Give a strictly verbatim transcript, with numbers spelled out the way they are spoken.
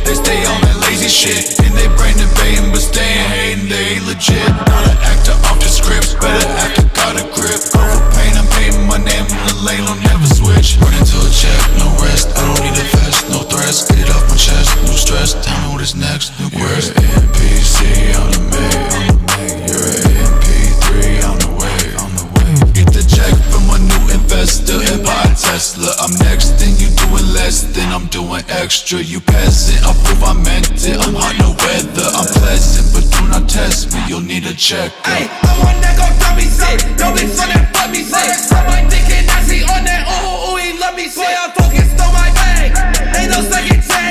They stay on that lazy shit, and they brain debating, but staying hating, they ain't legit. Not an actor off the script, better actor got a grip. Go for pain, I'm painting my name in the lane, I'll never switch. Running to a check, no rest, I don't need a vest, no threats. Get it off my chest, no stress, tell me what is next, new quest. You're an N P C on the make, on the make. You're an M P three on the way, on the way. Get the check from a new investor and buy a Tesla. I'm next, then you doing less, then I'm doing extra. You passing, I prove I meant it. I'm hot no weather, I'm pleasant, but do not test me, you'll need a check. Hey, I want that gon' tell me sick. No bitch on that fuck me sick. Somebody thinking I see on that ooh ooh, he love me sick. Boy, I'm focused on my bag, ain't no second chance.